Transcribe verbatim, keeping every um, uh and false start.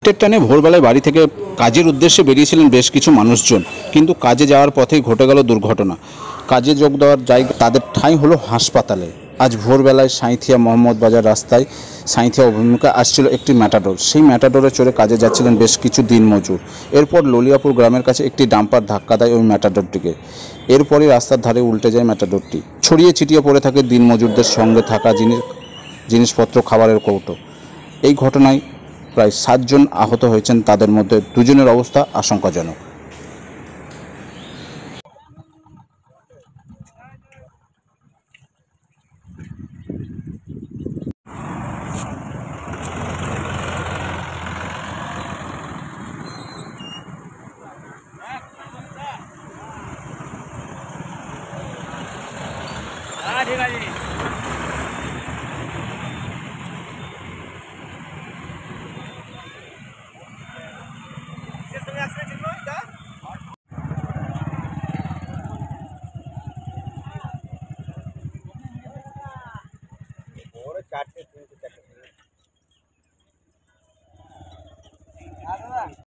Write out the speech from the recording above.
শীতের টানে ভোরবেলায় বাড়ি থেকে কাজের উদ্দেশ্যে বেরিয়েছিলেন বেশ কিছু মানুষজন, কিন্তু কাজে যাওয়ার পথেই ঘটে গেল দুর্ঘটনা। কাজে যোগ দেওয়ার জায়গা তাদের ঠাঁই হলো হাসপাতালে। আজ ভোরবেলায় সাঁইথিয়া মোহাম্মদ বাজার রাস্তায় সাঁইথিয়া অভিমুখে আসছিল একটি ম্যাটাডোর। সেই ম্যাটাডোরে চড়ে কাজে যাচ্ছিলেন বেশ কিছু দিনমজুর। এরপর ললিয়াপুর গ্রামের কাছে একটি ডাম্পার ধাক্কা দেয় ওই ম্যাটাডোরটিকে। এরপরই রাস্তার ধারে উল্টে যায় ম্যাটাডোরটি। ছড়িয়ে ছিটিয়ে পড়ে থাকে দিনমজুরদের সঙ্গে থাকা জিনিস জিনিসপত্র, খাবারের কৌটো। এই ঘটনায় প্রায় সাতজন আহত হয়েছেন, তাদের মধ্যে দুজনের অবস্থা আশঙ্কাজনক। चार से